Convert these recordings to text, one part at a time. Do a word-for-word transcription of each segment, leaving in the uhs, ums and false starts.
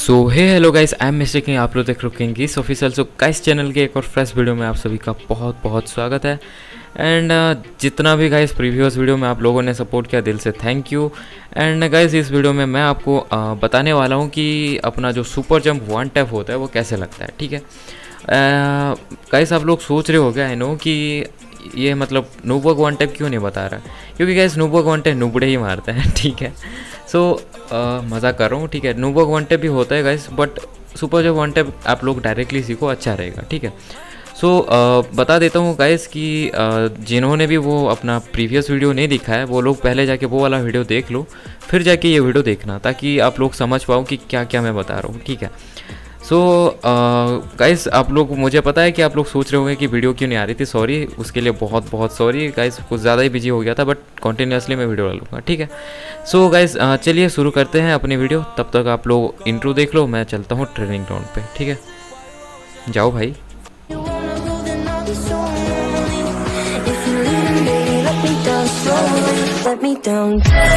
So hey hello guys, I am mister King. आप लोग देख रहे हैं ऑफिशियल। सो गाइस चैनल के एक और फ्रेश वीडियो में आप सभी का बहुत बहुत स्वागत है। एंड uh, जितना भी गाइस प्रीवियस वीडियो में आप लोगों ने सपोर्ट किया, दिल से थैंक यू। एंड गाइस इस वीडियो में मैं आपको uh, बताने वाला हूँ कि अपना जो सुपर जंप वन टैप होता है वो कैसे लगता है। ठीक है गाइस, uh, आप लोग सोच रहे हो गया आई नो कि ये मतलब नूबग वन टैप क्यों नहीं बता रहा, क्योंकि गाइस नूबग वन टैप नुबड़े ही मारते हैं। ठीक है, सो मज़ा कर रहा हूँ। ठीक है, नूबग वन टैप भी होता है guys, but super jump one tap आप लोग डायरेक्टली सीखो, अच्छा रहेगा। ठीक है, सो so, uh, बता देता हूँ गाइस कि uh, जिन्होंने भी वो अपना प्रीवियस वीडियो नहीं देखा है वो लोग पहले जाके वो वाला वीडियो देख लो, फिर जाके ये वीडियो देखना, ताकि आप लोग समझ पाओ कि क्या क्या मैं बता रहा हूँ। ठीक है, सो गाइस आप लोग, मुझे पता है कि आप लोग सोच रहे होंगे कि वीडियो क्यों नहीं आ रही थी। सॉरी, उसके लिए बहुत बहुत सॉरी गाइस, कुछ ज़्यादा ही बिजी हो गया था, बट कॉन्टीन्यूसली मैं वीडियो डालूंगा। ठीक है, सो गाइस चलिए शुरू करते हैं अपनी वीडियो। तब तक आप लोग इंट्रो देख लो, मैं चलता हूँ ट्रेनिंग ग्राउंड पे। ठीक है, जाओ भाई। Let me down.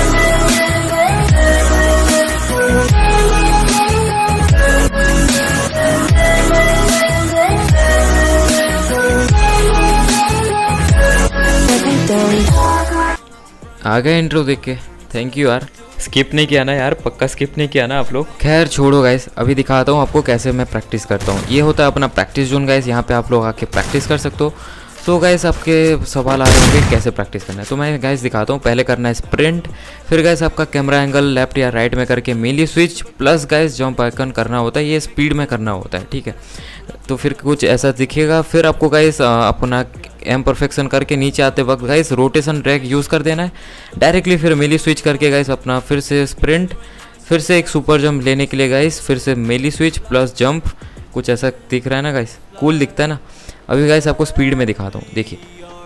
आ गए इंट्रो देख के, थैंक यू यार। स्किप नहीं किया ना यार, पक्का स्किप नहीं किया ना आप लोग। खैर छोड़ो गाइस, अभी दिखाता हूँ आपको कैसे मैं प्रैक्टिस करता हूँ। ये होता है अपना प्रैक्टिस जोन गाइस, यहाँ पे आप लोग आके प्रैक्टिस कर सकते हो। सो गाइस आपके सवाल आ रहे होंगे कैसे प्रैक्टिस करना है, तो मैं गाइस दिखाता हूँ। पहले करना है स्प्रिंट, फिर गाइस आपका कैमरा एंगल लेफ्ट या राइट में करके मेली switch plus guys jump icon करना होता है, ये स्पीड में करना होता है। ठीक है, तो फिर कुछ ऐसा दिखेगा। फिर आपको गाइस अपना एम परफेक्शन करके नीचे आते वक्त गाइस रोटेशन ड्रैग यूज़ कर देना है डायरेक्टली। फिर मेली स्विच करके गाइस अपना फिर से स्प्रिंट, फिर से एक सुपर जंप लेने के लिए गाइस फिर से मेली स्विच प्लस जंप। कुछ ऐसा दिख रहा है ना गाइस, कूल दिखता है ना। अभी गाइस आपको स्पीड में दिखाता हूँ, देखिए,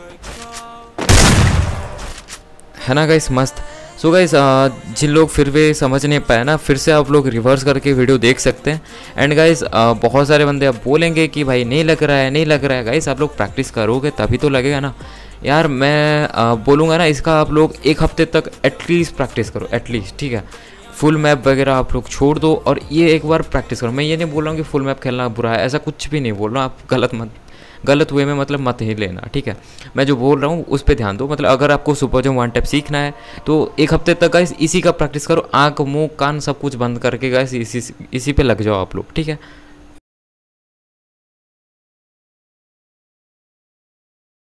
है ना गाइस मस्त। सो गाइस जिन लोग फिर भी समझ नहीं पाए ना, फिर से आप लोग रिवर्स करके वीडियो देख सकते हैं। एंड गाइस बहुत सारे बंदे अब बोलेंगे कि भाई नहीं लग रहा है नहीं लग रहा है। गाइस आप लोग प्रैक्टिस करोगे तभी तो लगेगा ना यार। मैं बोलूँगा ना, इसका आप लोग एक हफ्ते तक एटलीस्ट प्रैक्टिस करो, एटलीस्ट। ठीक है, फुल मैप वगैरह आप लोग छोड़ दो और ये एक बार प्रैक्टिस करो। मैं ये नहीं बोल रहा हूँ कि फुल मैप खेलना बुरा है, ऐसा कुछ भी नहीं बोल रहा हूँ। आप गलत मत गलत वे में मतलब मत ही लेना। ठीक है, मैं जो बोल रहा हूँ उस पर ध्यान दो। मतलब अगर आपको सुपर जंप वन टैप सीखना है तो एक हफ्ते तक गाइस इसी का प्रैक्टिस करो। आँख मुंह कान सब कुछ बंद करके गाइस इसी इसी पे लग जाओ आप लोग। ठीक है,